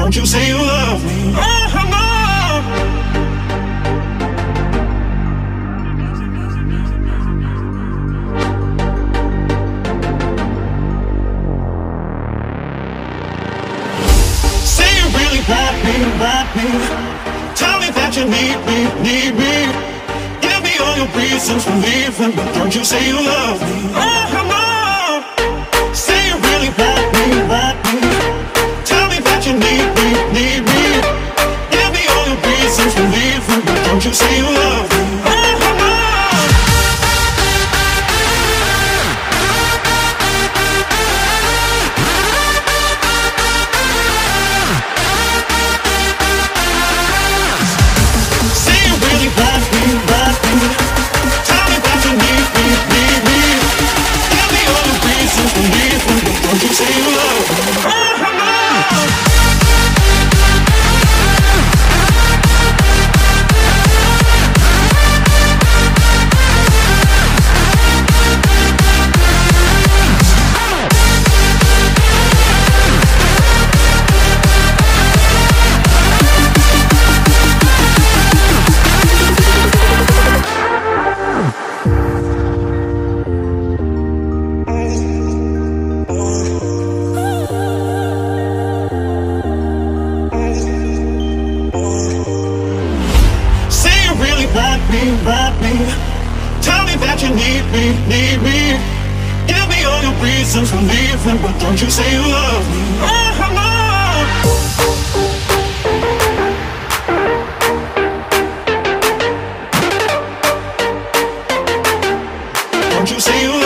don't you say you love me? Oh, no. Say you really want me. Tell me that you need me. Give me all your reasons for leaving, but don't you say you love me? Oh, no. Say you really want me. Tell me that you need me. Give me all your reasons for leaving, but don't you say you love me? Oh, no. Say you really want me. Tell me that you need me. Give me all the reasons for leaving, but don't you say you love me? Oh, no. Want me. Tell me that you need me. Give me all your reasons for leaving, but don't you say you love me? Oh, no. Don't you say you love me?